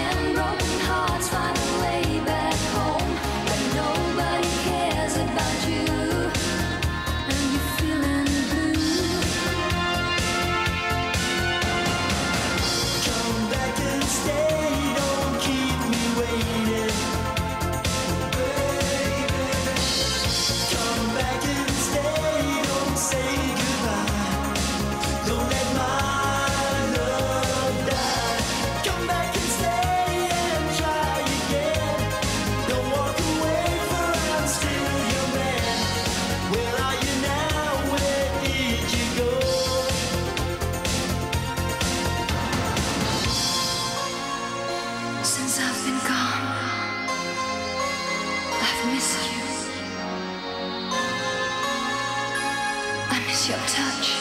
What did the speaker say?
and broken hearts find a way back home, but nobody cares about you, and you're feeling blue. Come back and stay, don't keep me waiting, baby. Come back and stay, don't say goodbye. Don't let my love die. Come back and stay and try again. Don't walk away, for I'm still your man. Where are you now? Where did you go? Since I've been gone, I've missed you. I miss your touch.